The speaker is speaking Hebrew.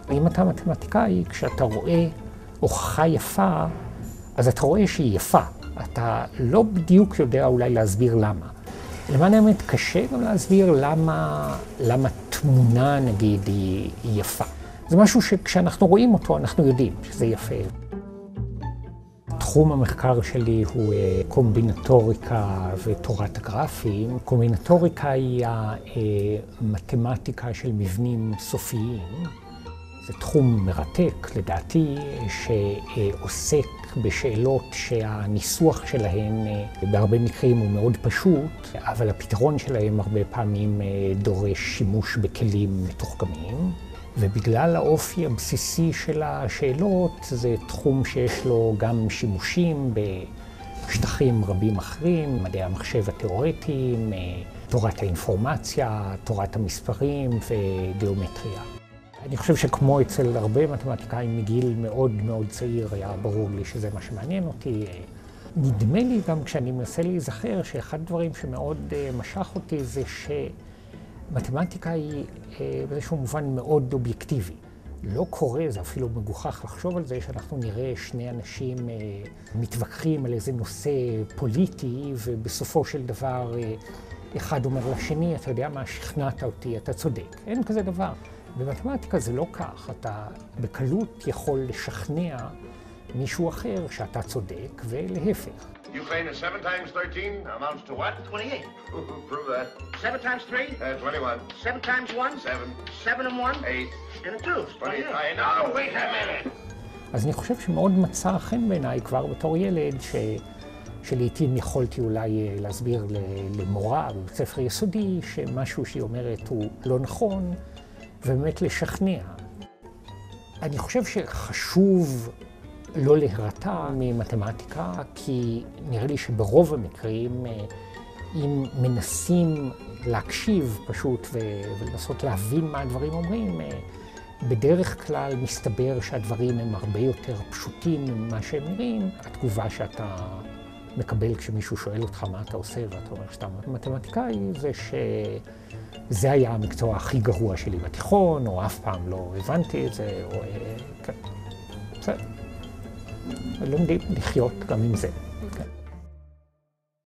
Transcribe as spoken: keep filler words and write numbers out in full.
אם אתה מתמטיקאי, כשאתה רואה הוכחה יפה, אז אתה רואה שהיא יפה. אתה לא בדיוק יודע אולי להסביר למה. למען האמת, קשה גם להסביר למה, למה תמונה, נגיד, היא, היא יפה. זה משהו שכשאנחנו רואים אותו, אנחנו יודעים שזה יפה. תחום המחקר שלי הוא קומבינטוריקה ותורת הגרפים. קומבינטוריקה היא המתמטיקה של מבנים סופיים. זה תחום מרתק, לדעתי, שעוסק בשאלות שהניסוח שלהן בהרבה מקרים הוא מאוד פשוט, אבל הפתרון שלהם הרבה פעמים דורש שימוש בכלים מתוחכמים. ובגלל האופי הבסיסי של השאלות, זה תחום שיש לו גם שימושים בשטחים רבים אחרים, מדעי המחשב התיאורטיים, תורת האינפורמציה, תורת המספרים וגיאומטריה. אני חושב שכמו אצל הרבה מתמטיקאים מגיל מאוד מאוד צעיר, היה ברור לי שזה מה שמעניין אותי. נדמה לי גם כשאני מנסה להיזכר שאחד הדברים שמאוד משך אותי זה שמתמטיקה היא באיזשהו מובן מאוד אובייקטיבי. לא קורה, זה אפילו מגוחך לחשוב על זה, שאנחנו נראה שני אנשים מתווכחים על איזה נושא פוליטי, ובסופו של דבר אחד אומר לשני, אתה יודע מה, שכנעת אותי, אתה צודק. אין כזה דבר. במתמטיקה זה לא כך, אתה בקלות יכול לשכנע מישהו אחר שאתה צודק, ולהפך. You claim that seven times thirteen amounts to what? twenty-eight. Prove that. seven times three? Uh, twenty-one. seven times one? seven. seven and one? eight. And a two. twenty-nine. No, wait a minute. אז אני חושב שמאוד מצא חן בעיניי כבר בתור ילד, ש... שלעיתים יכולתי אולי להסביר למורה בבית ספר יסודי, שמשהו שהיא אומרת הוא לא נכון, ובאמת לשכנע. אני חושב שחשוב לא להירתע ממתמטיקה, כי נראה לי שברוב המקרים, אם מנסים להקשיב פשוט ולנסות להבין מה הדברים אומרים, בדרך כלל מסתבר שהדברים הם הרבה יותר פשוטים ממה שהם נראים. התגובה שאתה מקבל כשמישהו שואל אותך מה אתה עושה ואתה אומר שאתה מתמטיקאי, זה שזה היה המקצוע הכי גרוע שלי בתיכון, או אף פעם לא הבנתי את זה, או... כן. בסדר. לומדים לחיות גם עם זה. כן.